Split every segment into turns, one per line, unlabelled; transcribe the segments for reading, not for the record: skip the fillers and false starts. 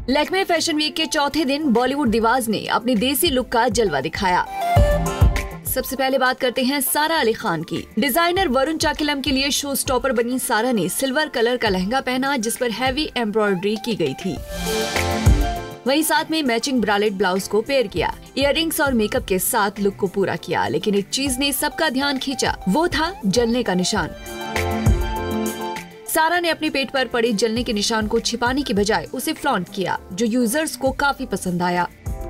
Lakme fashion week के चौथे दिन बॉलीवुड दिवाज ने अपनी देसी लुक का जलवा दिखाया। सबसे पहले बात करते हैं सारा अली खान की। डिजाइनर वरुण चाकिलम के लिए शो स्टॉपर बनी सारा ने सिल्वर कलर का लहंगा पहना जिस पर हैवी एम्ब्रॉयडरी की गई थी। वहीं साथ में मैचिंग ब्रालेट ब्लाउज को पेयर किया। इयररिंग्स और मेकअप के साथ लुक को पूरा किया, लेकिन एक चीज ने सबका ध्यान खींचा, वो था जलने का निशान। सारा ने अपने पेट पर पड़े जलने के निशान को छिपाने की बजाय उसे फ्लॉन्ट किया, जो यूजर्स को काफी पसंद आया।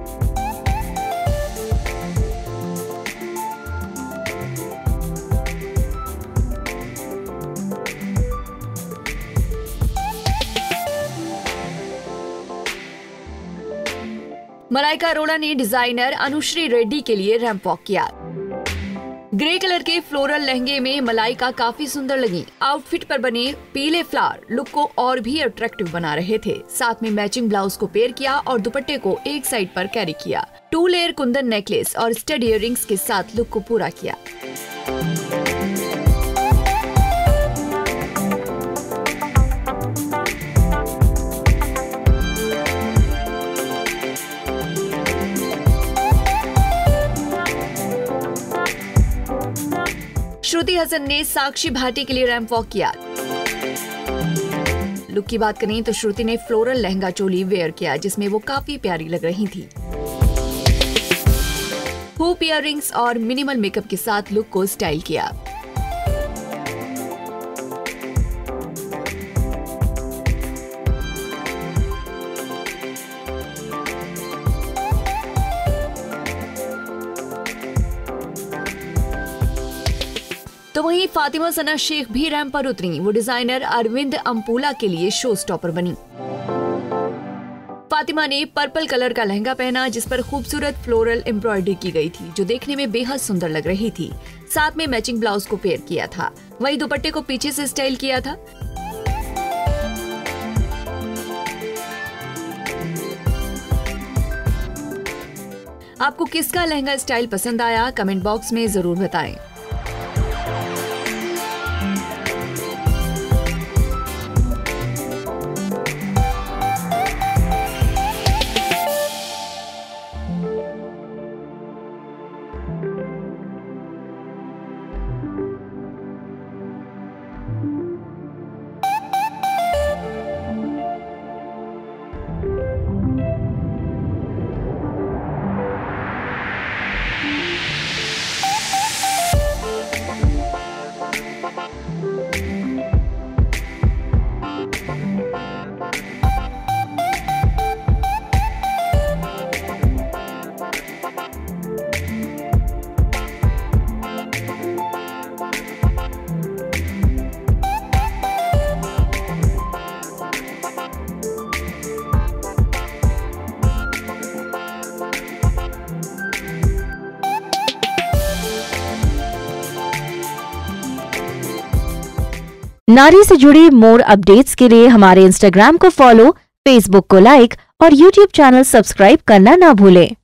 मलाइका अरोड़ा ने डिजाइनर अनुश्री रेड्डी के लिए रैंप वॉक किया। ग्रे कलर के फ्लोरल लहंगे में मलाइका काफी सुंदर लगी। आउटफिट पर बने पीले फ्लावर लुक को और भी अट्रैक्टिव बना रहे थे। साथ में मैचिंग ब्लाउज को पेयर किया और दुपट्टे को एक साइड पर कैरी किया। 2 लेयर कुंदन नेकलेस और स्टड इयररिंग्स के साथ लुक को पूरा किया। श्रुति हसन ने साक्षी भाटी के लिए रैंप वॉक किया। लुक की बात करें तो श्रुति ने फ्लोरल लहंगा चोली वेयर किया, जिसमें वो काफी प्यारी लग रही थी। हुप इयररिंग्स और मिनिमल मेकअप के साथ लुक को स्टाइल किया। तो वहीं फातिमा सना शेख भी रैंप पर उतरी। वो डिजाइनर अरविंद अम्पुला के लिए शो स्टॉपर बनी। फातिमा ने पर्पल कलर का लहंगा पहना जिस पर खूबसूरत फ्लोरल एम्ब्रॉयडरी की गई थी, जो देखने में बेहद सुंदर लग रही थी। साथ में मैचिंग ब्लाउज को पेयर किया था। वहीं दुपट्टे को पीछे से स्टाइल किया था। आपको किसका लहंगा स्टाइल पसंद आया, कमेंट बॉक्स में जरूर बताएं।
नारी से जुड़ी मोर अपडेट्स के लिए हमारे इंस्टाग्राम को फॉलो, फेसबुक को लाइक और यूट्यूब चैनल सब्सक्राइब करना ना भूलें।